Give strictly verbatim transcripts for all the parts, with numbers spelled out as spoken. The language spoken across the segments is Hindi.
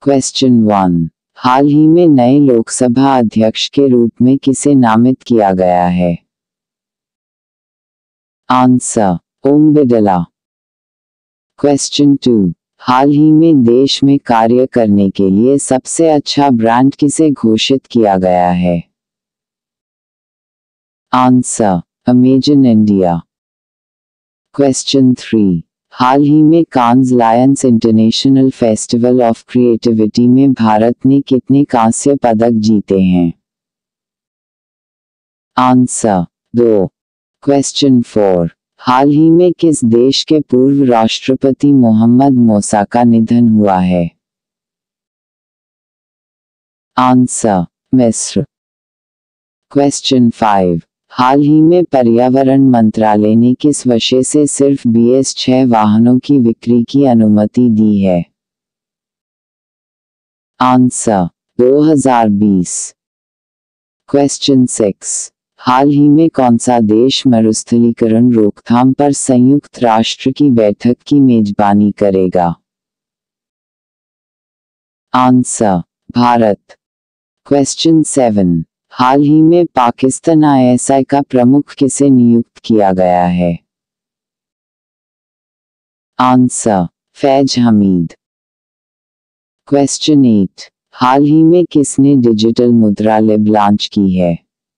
क्वेश्चन वन, हाल ही में नए लोकसभा अध्यक्ष के रूप में किसे नामित किया गया है? Answer, Om Birla. Question two, हाल ही में देश में कार्य करने के लिए सबसे अच्छा ब्रांड किसे घोषित किया गया है? Answer, Amazon India. Question three, हाल ही में Cannes lions international festival of creativity में भारत ने कितने कांस्य पदक जीते हैं? आंसर, दो। क्वेश्चन फोर, हाल ही में किस देश के पूर्व राष्ट्रपति मोहम्मद मूसा का निधन हुआ है? आंसर, मिस्र। क्वेश्चन फाइव, हाल ही में पर्यावरण मंत्रालय ने किस विषय से सिर्फ बी एस छह वाहनों की बिक्री की अनुमति दी है? आंसर, दो हज़ार बीस। क्वेश्चन सिक्स, हाल ही में कौन सा देश मरुस्थलीकरण रोकथाम पर संयुक्त राष्ट्र की बैठक की मेजबानी करेगा? आंसर, भारत। क्वेश्चन सेवन, हाल ही में पाकिस्तान आई एस आई का प्रमुख किसे नियुक्त किया गया है? Answer, Faiz Hameed. Question eight, हाल ही में किसने डिजिटल मुद्रा लिब लॉन्च की है?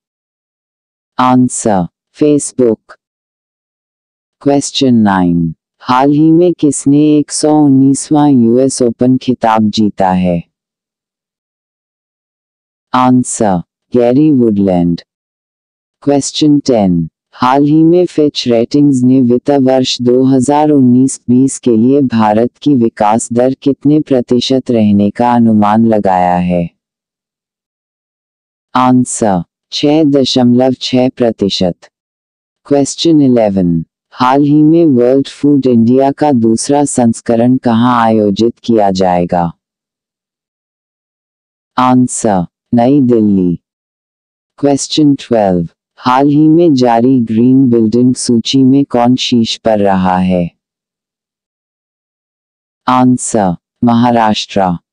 Answer, Facebook. क्वेश्चन नाइन, हाल ही में किसने एक सौ उन्नीसवां यूएस ओपन खिताब जीता है? Answer, Gary Woodland. Question ten, हाल ही में फिच रेटिंग्स ने वित्त वर्ष दो हज़ार उन्नीस बीस के लिए भारत की विकास दर कितने प्रतिशत रहने का अनुमान लगाया है? आंसर, छह दशमलव छह प्रतिशत। क्वेश्चन इलेवन, हाल ही में वर्ल्ड फूड इंडिया का दूसरा संस्करण कहां आयोजित किया जाएगा? Answer, New Delhi. Question twelve, हाल ही में जारी ग्रीन बिल्डिंग सूची में कौन शीर्ष पर रहा है? आंसर, महाराष्ट्र।